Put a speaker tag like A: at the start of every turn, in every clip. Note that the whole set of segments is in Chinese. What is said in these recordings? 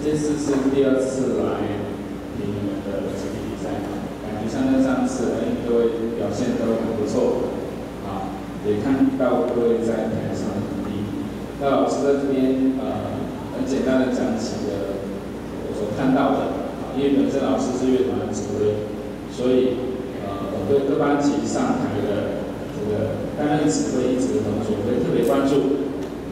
A: 这次是第2次来评你们的集体比赛，感觉像跟上次，各位表现都很不错，啊，也看到各位在台上的努力。那老师在这边很简单的讲几个我所看到的，因为本身老师是乐团的指挥，所以我对各班级上台的这个担任指挥一职的同学会特别关注。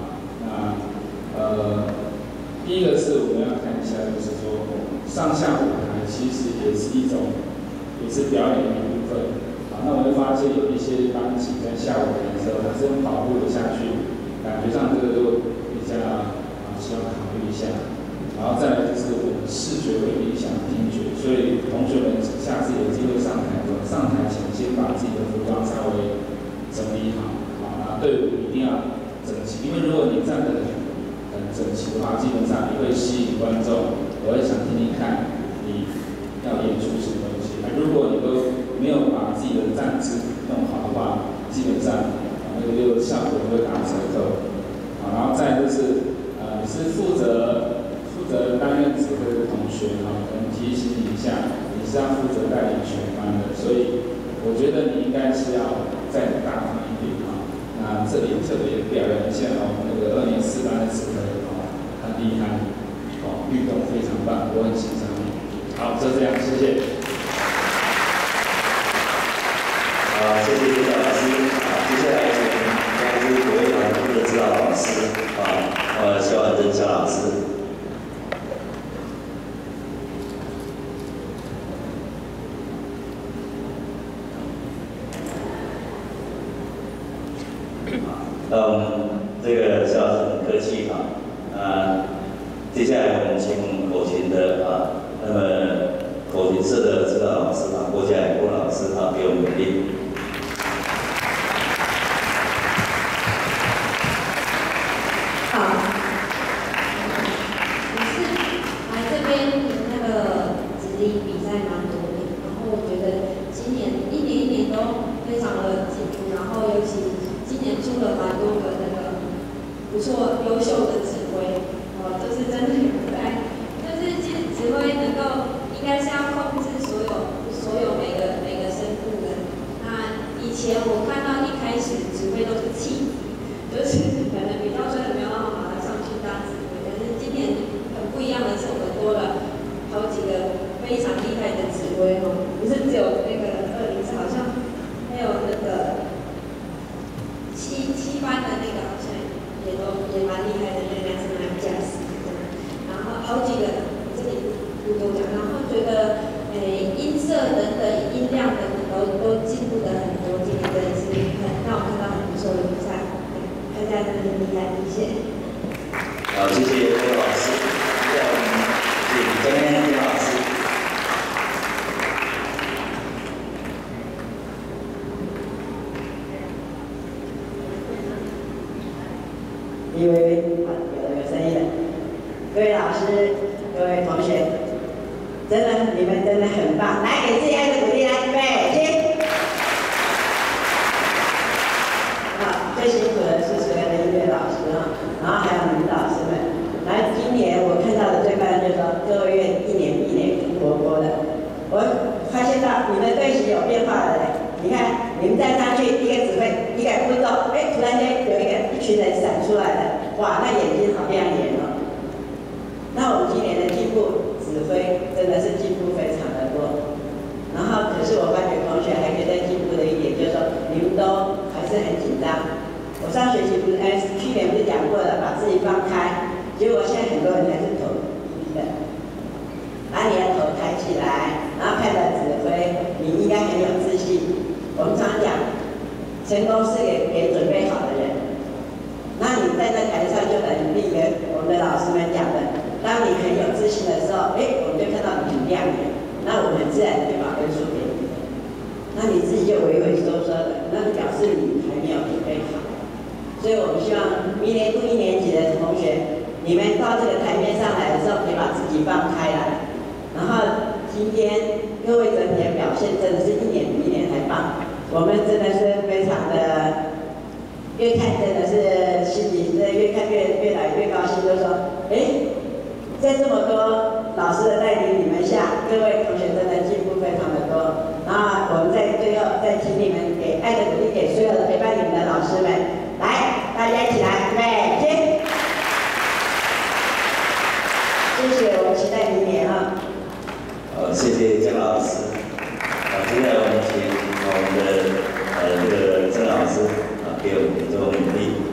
A: 第一个是我们要看一下，就是说上下舞台其实也是一种，也是表演的一部分。那我会发现有一些班级在下舞台的时候，还是用跑步的下去，感觉上这个就比较需要考虑一下。然后再来就是我们视觉会影响听觉，所以同学们下次有机会上台前先把自己的服装稍微整理好，那队伍一定要整齐，因为如果你站得很整齐的话，基本上你会吸引观众，我会想听听看你要演出什么东西。如果你都没有把自己的站姿弄好的话，基本上那个就效果会打折扣。然后再就是你是负责担任指挥的同学，可能提醒你一下，你是要负责带领全班的，所以我觉得你应该是要再大方一点。那这里特别表扬一下我们那个2年4班的指挥，很厉害，律动非常棒，我很欣赏你。好，就这样，谢谢。
B: 好，谢谢叶老师。接下来请该是国乐团的指导老师肖婉珍肖老师。这个肖老师很客气接下来我们请口琴的那么口琴社的指导老师郭嘉颖郭老师给我们鼓励。
C: 好，我是来这边那个指笛比赛蛮多年，然后我觉得今年一年都非常的进步，然后尤其今年出了蛮多个那个不错优秀的指挥，就是真的很可爱。就是其实指挥能够应该是要控制所有每个声部的。那以前我看到一开始指挥都是气，就是可能比较真的没有办法马上去当指挥，但是今年很不一样的是，我们多了好几个非常厉害的指挥不是只有那个204，好像还有那个7班的那个好像也蛮厉害的，那个是蛮驾驶的，然后好几个这里不多讲，然后觉得音色等等音量等等都进步的很多，今年真的是让我看到很不错的比赛，大家真的很厉害，谢谢。
B: 好，谢谢郭老师，谢谢张燕老师。
D: 喂，有声音了。各位老师，各位同学，真的你们真的很棒，来给自己爱的鼓励，来预备起。好，最辛苦的是所有的音乐老师然后还有你们老师们。来，今年我看到的最棒就是说，各位乐一年比一年更活泼的。我发现到你们队形有变化了嘞。你看，你们站上去，一个指挥，一个步骤，突然间有一群人闪出来了，哇，那眼睛好亮眼那我们今年的进步，指挥真的是进步非常的多。然后，可是我发觉同学还可以再进步的一点，就是说你们都还是很紧张。我上学期去年不是讲过了，把自己放开，结果现在很多人还是头低的，把你的头抬起来，然后看着指挥，你应该很有自信。我们常讲，成功是给准备好的人。那你站在台上就等于一个我们的老师们讲的，当你很有自信的时候，我们就看到你很亮眼，那我们自然就把分数给你。那你自己就畏畏缩缩的，那表示你还没有准备好。所以我们希望明年度1年级的同学，你们到这个台面上来的时候，可以把自己放开来。然后今天各位整体的表现真的是一年比一年还棒。我们真的是非常的，越看真的是心里越看越来越高兴，就说， 在这么多老师的带领你们下，各位同学真的进步非常的多。然后我们在最后再请你们给爱的鼓励给所有的陪伴你们的老师们，来，大家一起来，预备，起！谢谢，我们期待明年啊。
B: 好，谢谢姜老师。接下来我们请我们的这个郑老师给我们做鼓励。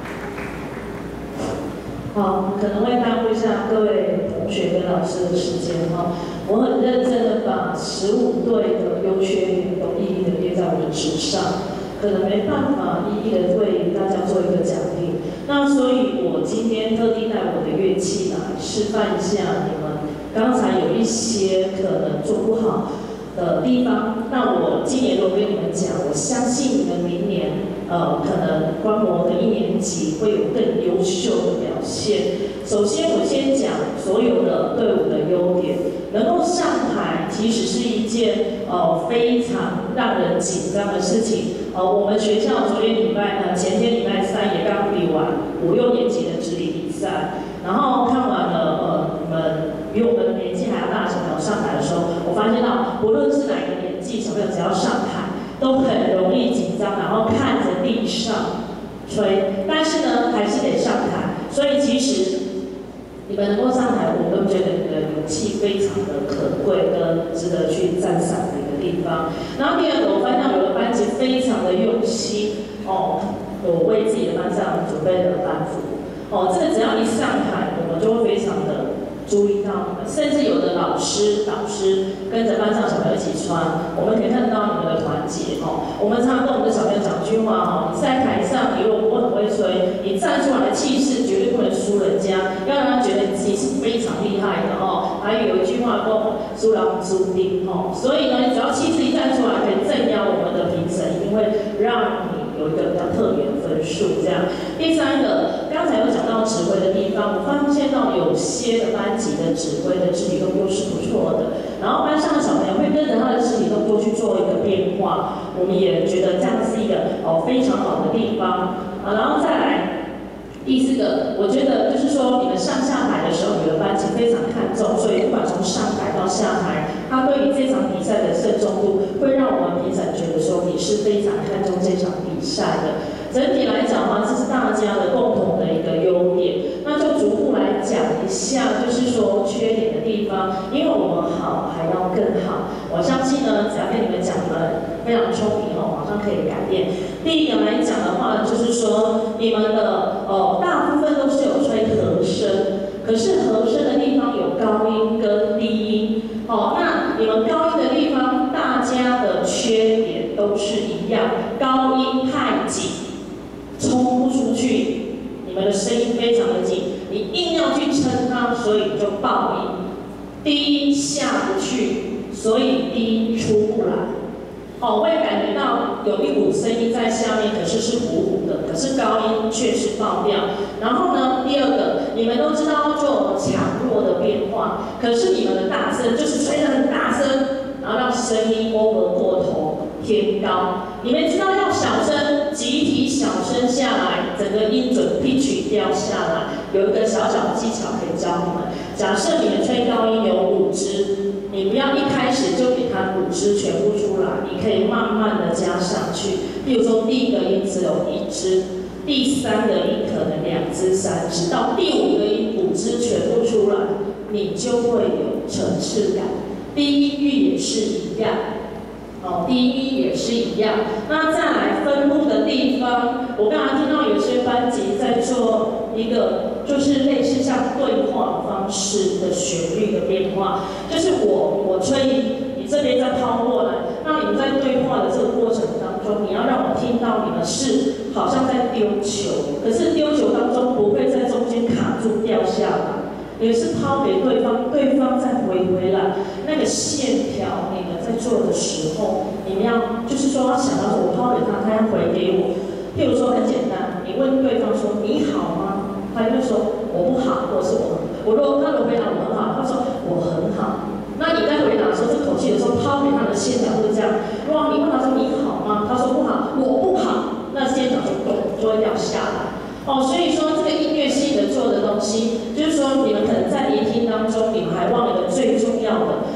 E: 好，可能会耽误一下各位同学跟老师的时间哈。我很认真的把15对的优缺点都一一的列在我的纸上，可能没办法一一的为大家做一个讲评。那所以我今天特地带我的乐器来示范一下你们刚才有一些可能做不好的地方。那我今年都跟你们讲，我相信你们明年可能观摩的1年级会有更优秀的表现。首先，我先讲所有的队伍的优点。能够上台其实是一件非常让人紧张的事情。我们学校前天礼拜3也刚比完5、6年级的直理比赛，然后看完了你们比我们年纪还要大的小朋友上台的时候，我发现到不论是哪个年纪小朋友只要上台，都很容易紧张，然后看着地上吹，但是呢还是得上台。所以其实你们能够上台，我都觉得你的勇气非常的可贵跟值得去赞赏的一个地方。然后第二个，我发现我的班级非常的用心我为自己的班上准备了班服这个只要一上台，我们就会非常的注意到你们，甚至有的导师跟着班上小朋友一起穿，我们可以看到你们的团结我们常常跟我们的小朋友讲句话你在台上，你如果不很会吹，你站出来的气势绝对不能输人家，要让他觉得你自己是非常厉害的还有一句话说“输人输丁”所以呢，你只要气势一站出来，可以镇压我们的评审，一定会让你有一个比较特别的分数。这样，第三个，刚才有讲到指挥的地方，我发现到有些的班级的指挥的肢体动作是不错的，然后班上的小朋友会跟着他的肢体动作去做一个变化，我们也觉得这样是一个非常好的地方然后再来。第4个，我觉得就是说，你们上下台的时候，你的班级非常看重，所以不管从上台到下台，他对于这场比赛的慎重度，会让我们评审觉得说你是非常看重这场比赛的。整体来讲的话，这是大家的共同的一个优点。那就逐步来讲一下，就是说缺点的地方，因为我们好还要更好。我相信呢，只要跟你们讲的非常聪明马上可以改变。第一个来讲的话，就是说你们的大部分都是有吹和声，可是和声的地方有高音跟低音那你们高音的地方，大家的缺点都是一样，高音太紧，冲不出去，你们的声音非常的紧，你硬要去撑它，所以就爆音。低音下不去，所以低音出不来。会感觉到有一股声音在下面，可是是糊糊的，可是高音却是爆掉。然后呢，第二个，你们都知道要做强弱的变化，可是你们的大声就是吹得很大声，然后让声音 over 过头偏高。你们知道要小声，集体小声下来，整个音准 pitch 掉下来。有一个小小的技巧可以教你们。假设你们吹高音有5支，你不要一开始就给它5支全部出来，你可以慢慢的加上去。比如说第1个音只有1支，第3个音可能2支、3支，到第5个音5支全部出来，你就会有层次感。低音域也是一样。低音也是一样。那再来分布的地方，我刚才听到有些班级在做一个，就是类似像对话方式的旋律的变化，就是我吹你这边再抛过来，那你们在对话的这个过程当中，你要让我听到你们是好像在丢球，可是丢球当中不会在中间卡住掉下来。也是抛给对方，对方再回来，那个线条，你们在做的时候，你们要就是说要想到我抛给他，他要回给我。譬如说很简单，你问对方说你好吗？他就会说我不好，或者是我如果他的回答我很好，他说我很好。那你在回答的时候，这口气的时候抛给他的线条就是这样。如果你问他说你好吗？他说不好，我不好，那线条就会掉下来。所以说这个音乐系的做的东西，就是说你们可能在聆听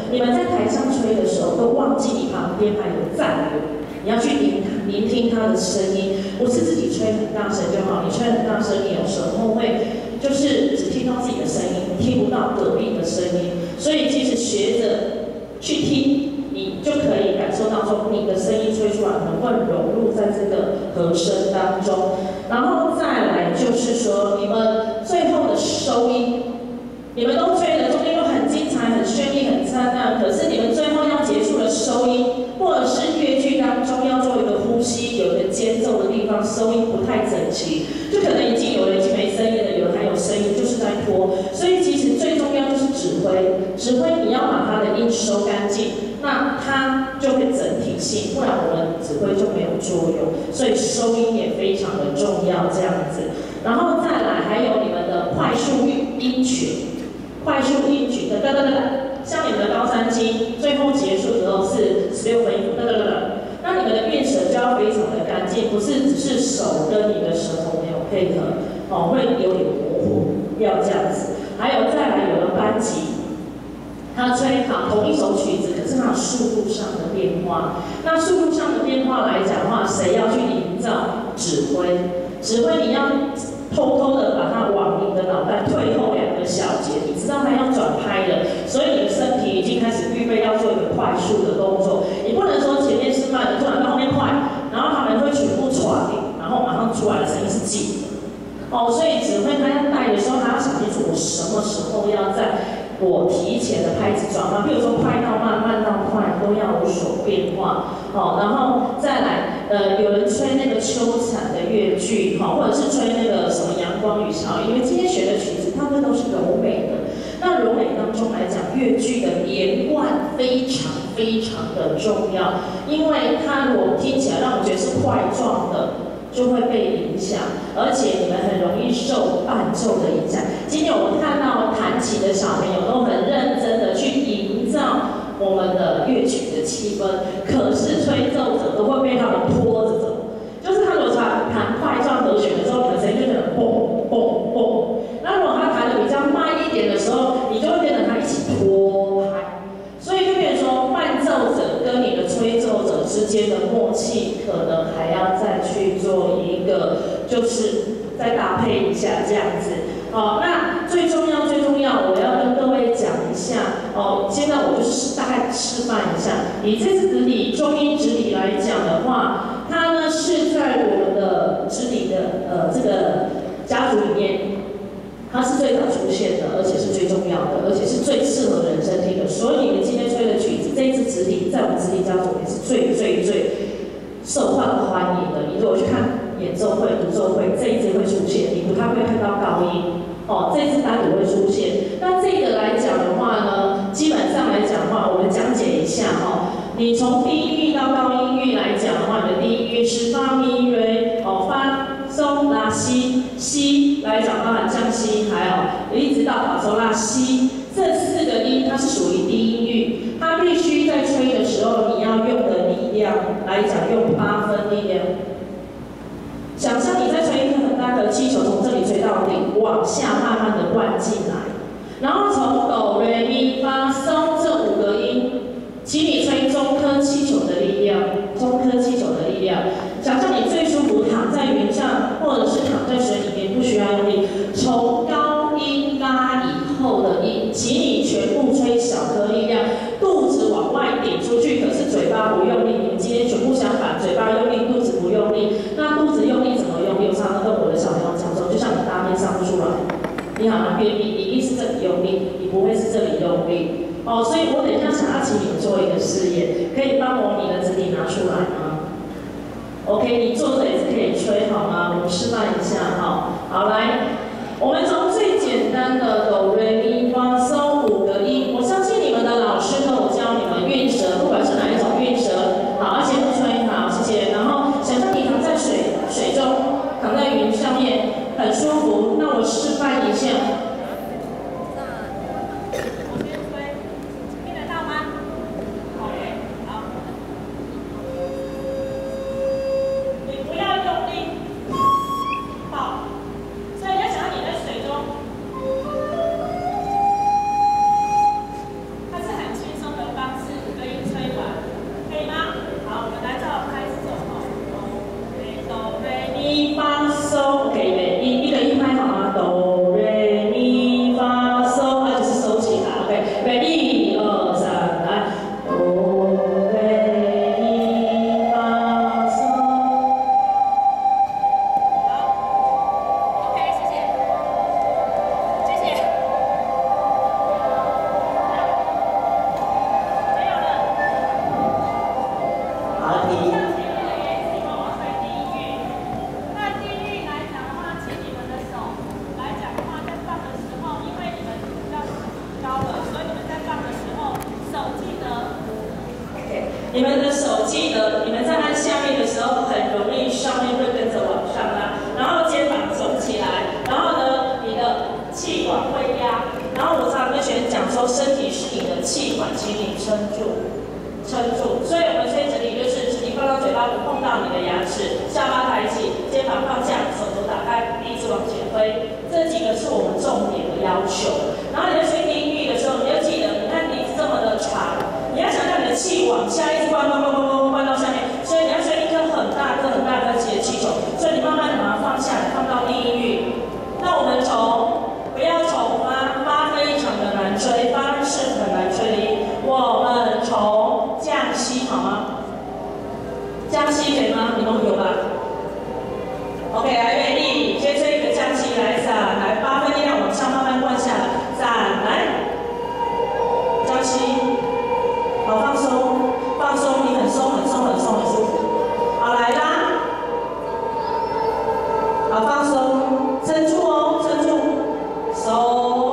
E: 你们在台上吹的时候，都忘记你旁边还有战友，你要去聆听他的声音，不是自己吹很大声就好。你吹很大声，你有时候会就是只听到自己的声音，听不到隔壁的声音。所以其实学着去听，你就可以感受到说你的声音吹出来能不能融入在这个和声当中。然后再来就是说，你们最后的收音，你们都吹的中间都很精彩、很绚丽、很灿烂，可是你们最后要结束的收音，或者是乐句当中要做一个呼吸、有一个间奏的地方，收音不太整齐，就可能有人已经没声音了，有人还有声音，就是在拖。所以其实最重要就是指挥你要把它的音收干净，那它就会整体性，不然我们指挥就没有作用。所以收音也非常的重要，这样子。然后再来还有你们的快速音群，哒哒哒哒，像你们的高三金，最后结束的时候是16分音符，哒哒哒哒。那你们的韵舌就要非常的干净，不是只是手跟你的舌头没有配合，会有点模糊，要这样子。还有再来有的班级，他吹好同一首曲子，可是它有速度上的变化。那速度上的变化来讲的话，谁要去营造？指挥你要偷偷的把它往你的脑袋退后2个小节，你知道它要转拍的，所以你的身体已经开始预备要做一个快速的动作。你不能说前面是慢的，突然到后面快，然后他们会全部传，然后马上出来的声音是紧的。所以指挥他要带的时候，他要想清楚我什么时候要在我提前的拍子转换，比如说快到慢，慢到快，都要有所变化。然后再来，有人吹那个秋蝉的乐句，或者是吹那个什么阳光与潮，因为今天学的曲子大部分都是柔美的。那柔美当中来讲，乐句的连贯非常非常的重要，因为它如果听起来让我觉得是块状的，就会被影响，而且你们很容易受伴奏的影响。今天我们看到弹琴的小朋友都很认真的去营造我们的乐曲的气氛，可是吹奏者都会被他们拖着走。就是他如果弹块状和弦的时候，你的声音就可能蹦蹦蹦；那如果他弹的比较慢一点的时候，你就会跟着他一起拖拍。所以就变成说，伴奏者跟你的吹奏者之间的默契，可能还要再去做一个，就是再搭配一下这样子。那最重要，我要跟各位讲一下。现在我就是大概示范一下。以这次中音指理来讲的话，它呢是在我们的指理的这个家族里面。它是最早出现的，而且是最重要的，而且是最适合人声听的。所以你们今天吹的曲子，这一次指理在我们指理家族也是最受欢迎的。你如果去看演奏会、独奏会，这一支会出现，你不太会看到高音。这一次单独会出现。那这个来讲的话呢，基本上来讲的话，我们讲解一下你从低音域到高音域来讲的话，你的低音域是发咪瑞，发松拉西来讲包含降西，还有一直到法收拉西，这4个音它是属于低音域，它必须在吹的时候你要用的力量来讲用8分力量。想象你在吹一个很大的气球，从这里吹到顶，往下慢慢的灌进来，然后从哆来咪发松这5个音，请你吹中颗气球的力量，想象你最舒服躺在云上，或者是躺在水里面，不需要用力。从高音拉以后的音，请你全部吹小颗力量，肚子往外顶出去，可是嘴巴不用力。你们今天全部相反，嘴巴用力，肚子不用力。那肚子用力怎么用力？我常常跟我的小朋友讲说，就像你大便上不出来，你好难便秘，你一定是这里用力，你不会是这里用力。所以我等一下想要请你们做一个试验，可以帮我你的指理拿出来吗 ？OK， 你坐着也是可以吹好吗？我们示范一下好，来，我们从最简单的哆来咪发嗦5个音，我相信你们的老师都有教你们韵舌，不管是哪一种韵舌，好，而且不吹，好，谢谢。然后想象你躺在水中，躺在云上面，很舒服。那我示范一下。 你们的手记得，你们在按下面的时候，很容易上面会跟着往上拉，然后肩膀耸起来，然后呢，你的气管会压。然后我常跟学生讲说，身体是你的气管，请你撑住，撑住。所以我们吹直笛就是直笛放到嘴巴不碰到你的牙齿，下巴抬起，肩膀放下，手肘打开，鼻子往前推。这几个是我们重点的要求。然后你在吹低音域的时候，你要记得，你看鼻子这么的长，你要想象你的气往下一直灌到下面，所以你要吹一颗很大颗气的气球，所以你慢慢的把它放下来，放到低音域。那我们不要从发非常的难吹，发是很难吹的音，我们从降息好吗？降息可以吗？你们有吧 ？OK， 来，愿意先吹一个降息，来伞，来8分力量往上慢慢灌下来，伞来，降息，好放松，放松，你很松，很舒服。好，来啦，好放松，撑住哦，撑住，手。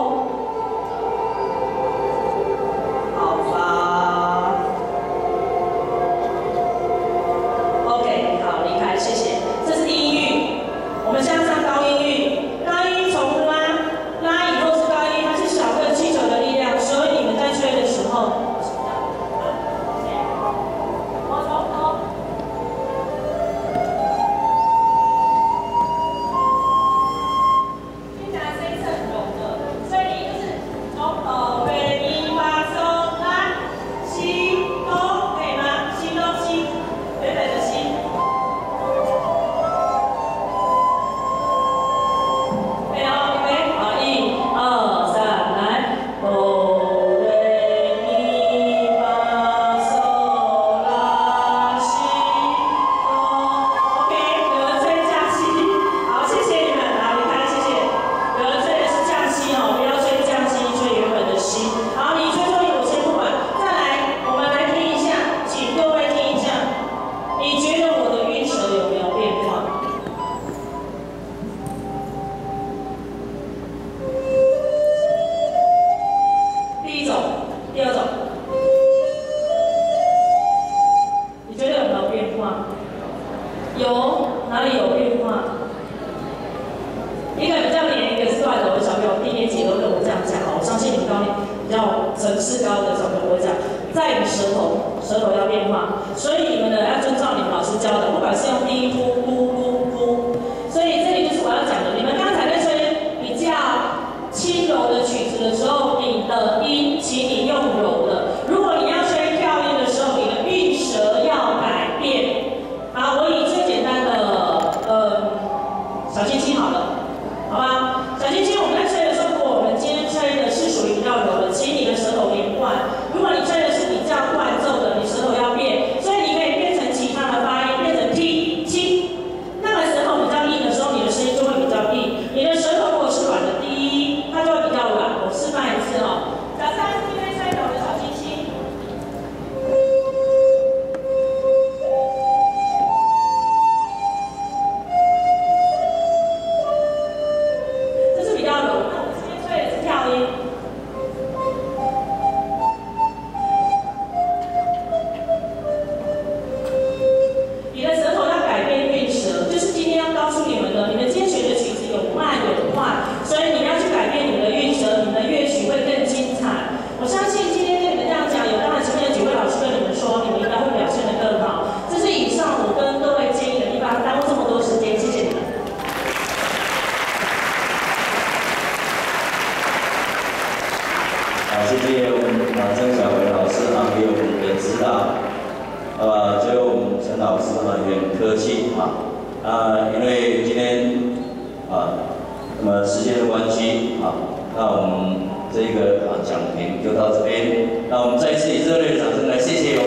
B: 因为今天时间的关系那我们这个讲评就到这边，那我们再一次以热烈的掌声来谢谢